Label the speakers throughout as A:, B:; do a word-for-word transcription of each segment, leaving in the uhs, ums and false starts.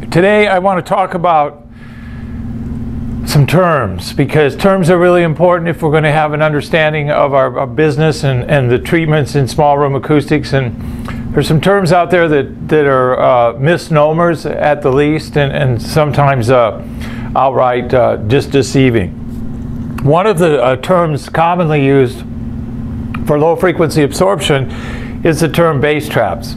A: Today I want to talk about some terms, because terms are really important if we're going to have an understanding of our, our business and, and the treatments in small room acoustics. And there's some terms out there that, that are uh, misnomers at the least, and, and sometimes uh, outright uh, just deceiving. One of the uh, terms commonly used for low frequency absorption is the term bass traps.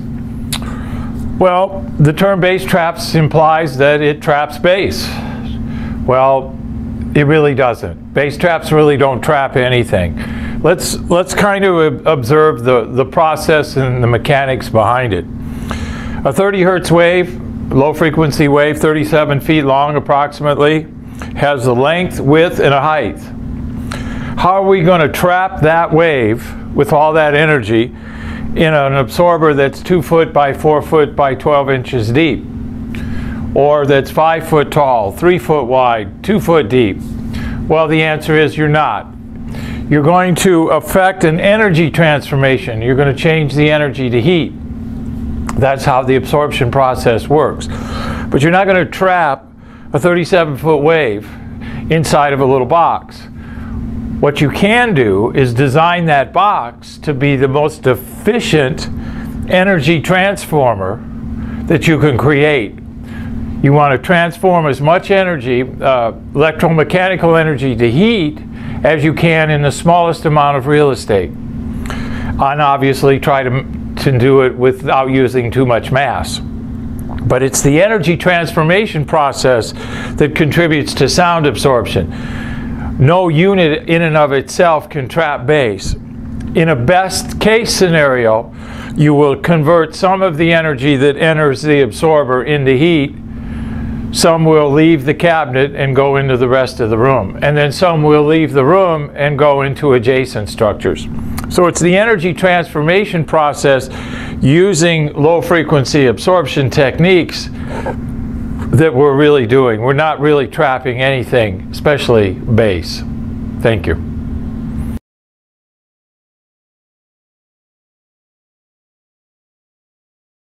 A: Well, the term bass traps implies that it traps bass. Well, it really doesn't. Bass traps really don't trap anything. Let's, let's kind of observe the, the process and the mechanics behind it. A thirty hertz wave, low frequency wave, thirty-seven feet long approximately, has a length, width, and a height. How are we going to trap that wave with all that energy in an absorber that's two foot by four foot by twelve inches deep, or that's five foot tall, three foot wide, two foot deep? Well, the answer is you're not. You're going to affect an energy transformation. You're going to change the energy to heat. That's how the absorption process works. But you're not going to trap a thirty-seven foot wave inside of a little box. What you can do is design that box to be the most efficient energy transformer that you can create. You want to transform as much energy, uh, electromechanical energy, to heat as you can in the smallest amount of real estate. And obviously try to, to do it without using too much mass. But it's the energy transformation process that contributes to sound absorption. No unit in and of itself can trap bass. In a best case scenario, you will convert some of the energy that enters the absorber into heat. Some will leave the cabinet and go into the rest of the room. And then some will leave the room and go into adjacent structures. So it's the energy transformation process using low frequency absorption techniques that we're really doing. We're not really trapping anything, especially bass. Thank you.